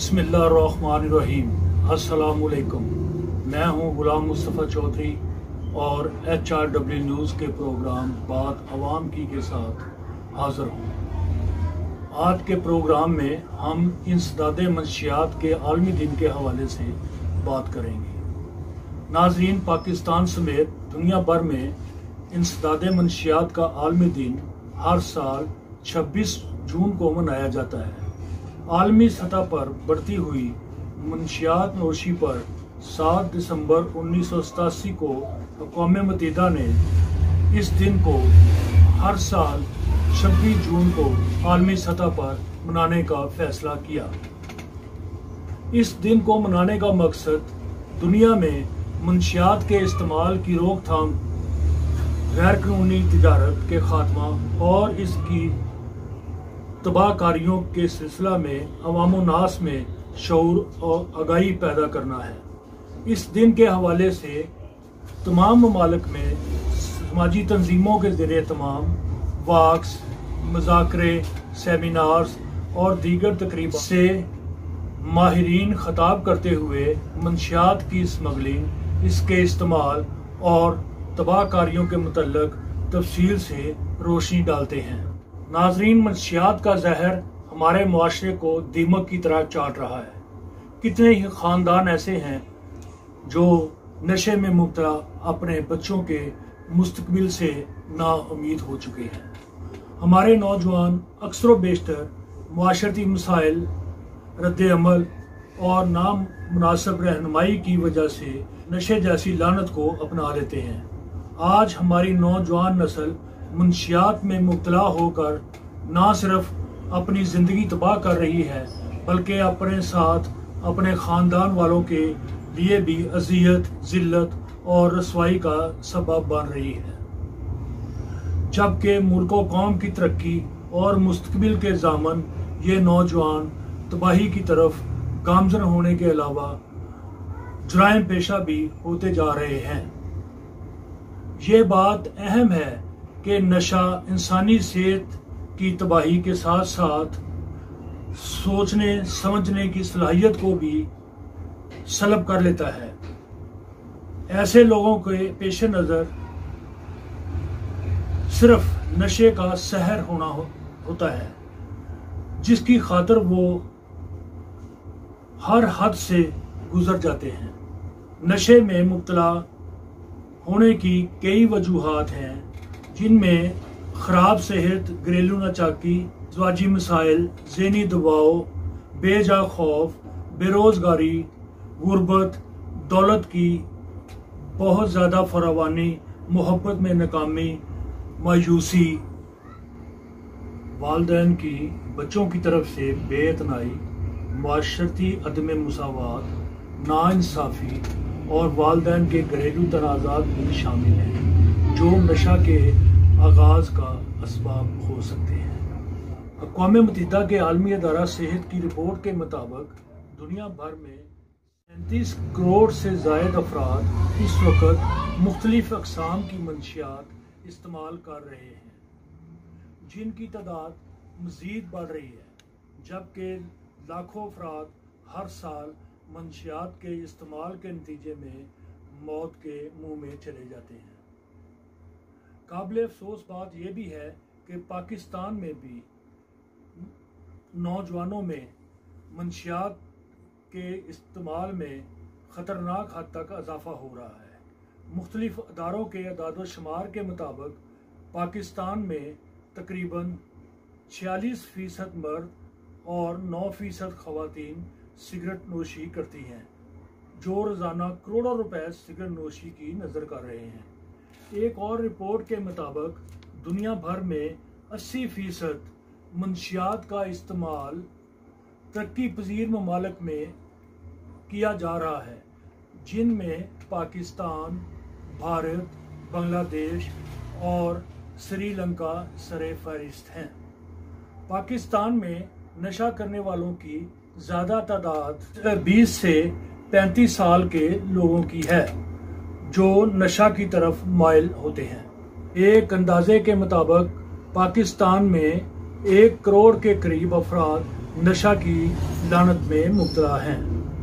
बिस्मिल्लाहिर्रहमानिर्रहीम। अस्सलामुअलैकुम। मैं हूं गुलाम मुस्तफ़ा चौधरी और HRW न्यूज़ के प्रोग्राम बात अवाम की के साथ हाज़िर हूं। आज के प्रोग्राम में हम इंसदादे मंशियात के आलमी दिन के हवाले से बात करेंगे। नाज़रीन, पाकिस्तान समेत दुनिया भर में इंसदादे मंशियात का आलमी दिन हर साल 26 जून को मनाया जाता है। आलमी सतह पर बढ़ती हुई मंशियात नोशी पर 7 दिसंबर 1987 को अक़वाम मुत्तहिदा ने इस दिन को हर साल 26 जून को आलमी सतह पर मनाने का फैसला किया। इस दिन को मनाने का मकसद दुनिया में मंशियात के इस्तेमाल की रोकथाम, गैर कानूनी तिजारत के खात्मा और इसकी तबाहकारियों के सिलसिला में अवाम नास में शऊर और आगाही पैदा करना है। इस दिन के हवाले से तमाम ममालिक में समाजी तंजीमों के ज़रिए तमाम वाक्स, मुज़ाकरे, सेमिनार्स और दीगर तकरीबों से माहिरीन खिताब करते हुए मंशियात की स्मगलिंग, इसके इस्तेमाल और तबाहकारियों के मुतल्लिक़ तफसील से रोशनी डालते हैं। नाजरीन, मंशियात का जहर हमारे मुआशरे को दीमक की तरह चाट रहा है। कितने ही ख़ानदान ऐसे हैं जो नशे में मुब्तला अपने बच्चों के मुस्तकबिल से नाउम्मीद हो चुके हैं। हमारे नौजवान अक्सर बेशतर मुआशरती मसाइल, रद्द-ए-अमल और नामुनासिब रहनुमाई की वजह से नशे जैसी लानत को अपना लेते हैं। आज हमारी नौजवान नस्ल मंशियात में मुब्तला होकर ना सिर्फ अपनी ज़िंदगी तबाह कर रही है, बल्कि अपने साथ अपने ख़ानदान वालों के लिए भी अज़ियत, ज़िल्लत और रसवाई का सबब बन रही है। जबकि मुल्क व कौम की तरक्की और मुस्तकबिल के ज़ामन ये नौजवान तबाही की तरफ गामज़न होने के अलावा जुराइम पेशा भी होते जा रहे हैं। ये बात अहम है कि नशा इंसानी सेहत की तबाही के साथ साथ सोचने समझने की सलाहियत को भी सलब कर लेता है। ऐसे लोगों के पेश नज़र सिर्फ नशे का सहर होना होता है, जिसकी खातिर वो हर हद से गुजर जाते हैं। नशे में मुब्तला होने की कई वजूहात हैं, जिनमें ख़राब सेहत, घरेलू नाचाकी, ज़वाजी मसाइल, ज़हनी दबाव, बेजा खौफ, बेरोज़गारी, गुर्बत, दौलत की बहुत ज़्यादा फरावानी, मोहब्बत में नाकामी, मायूसी, वालिदैन की बच्चों की तरफ से बेइतनाई, माशरती अदम मुसावात, नाइंसाफ़ी और वालिदैन के घरेलू तनाज़ात भी शामिल हैं, जो नशा के आगाज़ का असबाब हो सकते हैं। अक़वाम मुत्तहिदा के आलमी अदारा सेहत की रिपोर्ट के मुताबिक दुनिया भर में 37 करोड़ से ज़ायद अफराद इस वक्त मुख्तलिफ अक़साम की मंशियात इस्तेमाल कर रहे हैं, जिनकी तादाद मज़ीद बढ़ रही है, जबकि लाखों अफराद हर साल मंशियात के इस्तेमाल के नतीजे में मौत के मुंह में चले जाते हैं। काबिल अफसोस बात यह भी है कि पाकिस्तान में भी नौजवानों में मंशियात के इस्तेमाल में ख़तरनाक हद तक इजाफा हो रहा है। मुख्तलिफ अदारों के अदाद-व-शुमार के मुताबिक पाकिस्तान में तकरीबन 46% मर्द और 9% ख़वातीन सिगरेट नोशी करती हैं, जो रोज़ाना करोड़ों रुपए सिगरेट नोशी की नज़र कर रहे हैं। एक और रिपोर्ट के मुताबिक दुनिया भर में 80% मंशियात का इस्तेमाल तरक्की पजीर ममालिक में किया जा रहा है, जिनमें पाकिस्तान, भारत, बांग्लादेश और श्रीलंका सरे फहरिस्त हैं। पाकिस्तान में नशा करने वालों की ज़्यादा तादाद 20 से 35 साल के लोगों की है, जो नशा की तरफ माइल होते हैं। एक अंदाजे के मुताबिक पाकिस्तान में 1 करोड़ के करीब अफराद नशा की लानत में मुब्तला हैं,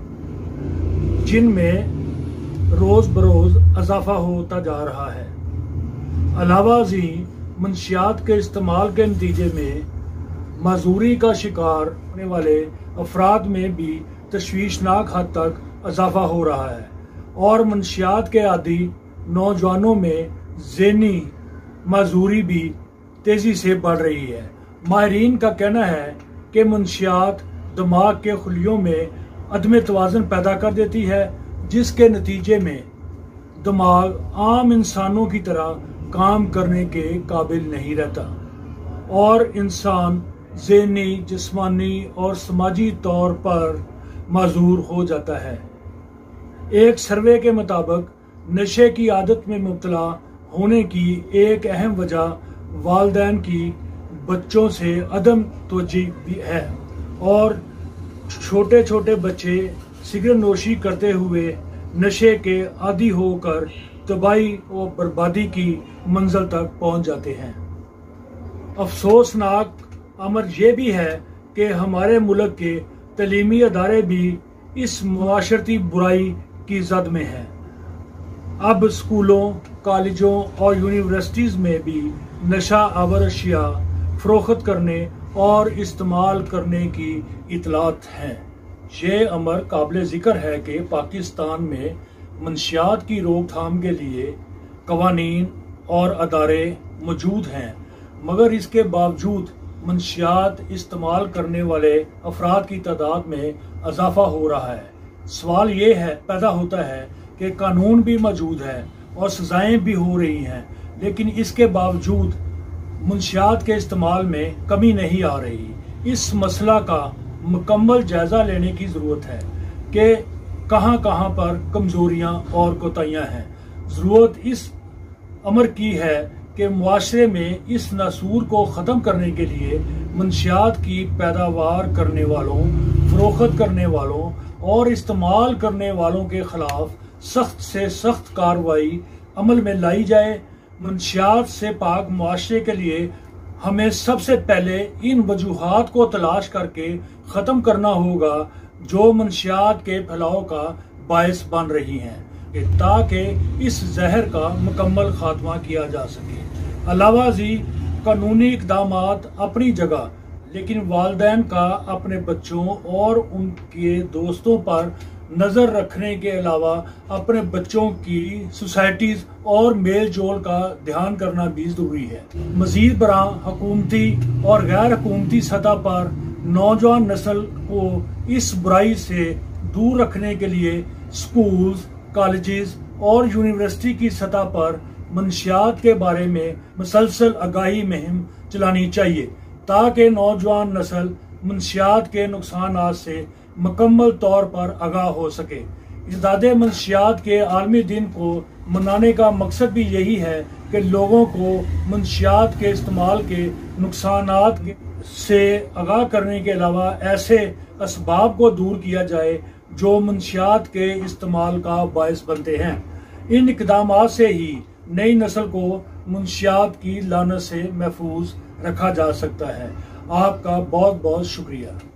जिनमें रोज बरोज इजाफा होता जा रहा है। अलावा जी मंशियात के इस्तेमाल के नतीजे में माजूरी का शिकार होने वाले अफराद में भी तशवीशनाक हद तक इजाफा हो रहा है और मंशियात के आदी नौजवानों में ज़हनी माजूरी भी तेज़ी से बढ़ रही है। माहिरीन का कहना है कि मंशियात दिमाग के खुलियों में अदम तवाज़ुन पैदा कर देती है, जिसके नतीजे में दिमाग आम इंसानों की तरह काम करने के काबिल नहीं रहता और इंसान ज़हनी, जिस्मानी और समाजी तौर पर माजूर हो जाता है। एक सर्वे के मुताबिक नशे की आदत में मुब्तला होने की एक अहम वजह वालिदैन की बच्चों से अदम तवज्जो भी है और छोटे छोटे बच्चे सिगरेट नोशी करते हुए नशे के आदी होकर तबाही और बर्बादी की मंजिल तक पहुंच जाते हैं। अफसोसनाक अमर यह भी है कि हमारे मुल्क के तलीमी अदारे भी इस मुआशरती बुराई की जद में हैं। अब स्कूलों, कॉलेजों और यूनिवर्सिटीज़ में भी नशा आवर अशिया फरोख्त करने और इस्तेमाल करने की इतलात हैं। ये अमर काबिल ज़िक्र है कि पाकिस्तान में मंशियात की रोकथाम के लिए कवानीन और अदारे मौजूद हैं, मगर इसके बावजूद मंशियात इस्तेमाल करने वाले अफराद की तादाद में इजाफा हो रहा है। सवाल ये है पैदा होता है कि कानून भी मौजूद है और सजाएं भी हो रही हैं, लेकिन इसके बावजूद मंशियात के इस्तेमाल में कमी नहीं आ रही। इस मसला का मुकम्मल जायजा लेने की ज़रूरत है कि कहां कहां पर कमजोरियां और कोताहियां हैं। ज़रूरत इस अमर की है कि मुआशरे में इस नासूर को ख़त्म करने के लिए मंशियात की पैदावार करने वालों, फरोख्त करने वालों और इस्तेमाल करने वालों के खिलाफ सख्त से सख्त कार्रवाई अमल में लाई जाए। मंशियात से पाक मुआशरे के लिए हमें सबसे पहले इन वजूहात को तलाश करके ख़त्म करना होगा जो मंशियात के फैलाव का बायस बन रही हैं, ताकि इस जहर का मुकम्मल खात्मा किया जा सके। अलावा जी कानूनी इक़दामात अपनी जगह, लेकिन वालिदैन का अपने बच्चों और उनके दोस्तों पर नज़र रखने के अलावा अपने बच्चों की सोसाइटीज़ और मेल जोल का ध्यान करना भी ज़रूरी है। मज़ीद बरां हुकूमती और गैर हुकूमती सतह पर नौजवान नस्ल को इस बुराई से दूर रखने के लिए स्कूल्स, कॉलेजेस और यूनिवर्सिटी की सतह पर मंशियात के बारे में मुसलसल आगाही मुहिम चलानी चाहिए, ताकि नौजवान नस्ल मंशियात के नुकसानात से मुकम्मल तौर पर आगाह हो सके। इज़ादे मंशियात के आलमी दिन को मनाने का मकसद भी यही है कि लोगों को मंशियात के इस्तेमाल के नुकसानात से आगाह करने के अलावा ऐसे असबाब को दूर किया जाए जो मंशियात के इस्तेमाल का बायस बनते हैं। इन इक़दामात से ही नई नस्ल को मंशियात की लानत से महफूज रखा जा सकता है। आपका बहुत बहुत शुक्रिया।